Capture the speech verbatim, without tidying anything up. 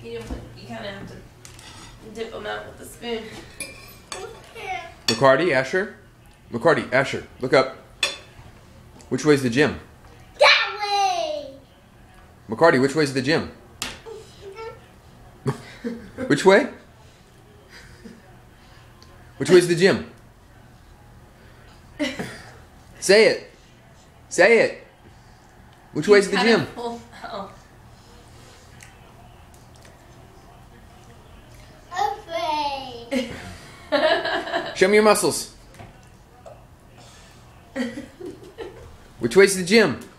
You, put, you kind of have to dip them out with the spoon. McCarty, Asher? McCarty, Asher, look up. Which way's the gym? That way! McCarty, which way's the gym? Which way? Which way's the gym? Say it. Say it. Which way's the gym? Pull out. Afraid. Show me your muscles. Which way's the gym?